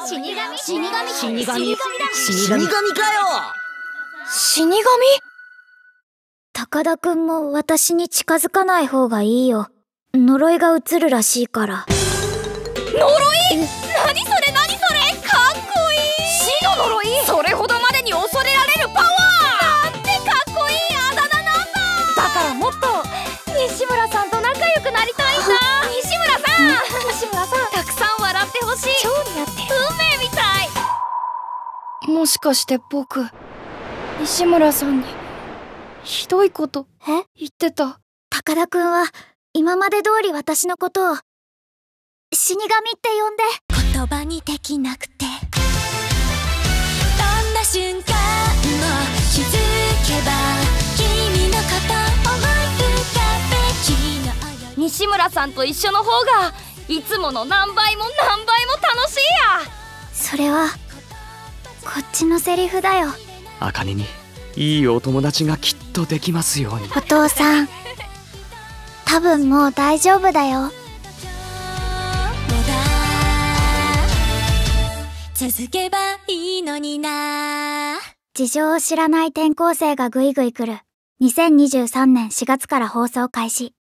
死神かよ。 死神？高田くんも私に近づかない方がいいよ。呪いが移るらしいから。 呪い？何それ何それ、かっこいい。 死の呪い？ それほどまでに恐れられるパワーなんてかっこいいあだ名なんだ。 だからもっと西村さんと仲良くなりたいんだ。 西村さん、たくさん笑ってほしい。 超似合ってる。 運命みたい。 もしかして僕、西村さんにひどいこと言ってた？高田くんは今まで通り私のことを死神って呼んで。 言葉にできなくて、どんな瞬間も気づけば君のこと思い浮かべ。 西村さんと一緒の方がいつもの何倍も何倍も楽しいや。 それはこっちのセリフだよ。 茜にいいお友達がきっとできますように。 お父さん、多分もう大丈夫だよ。 続けばいいのにな。 事情を知らない転校生がぐいぐい来る。2023年4月から放送開始。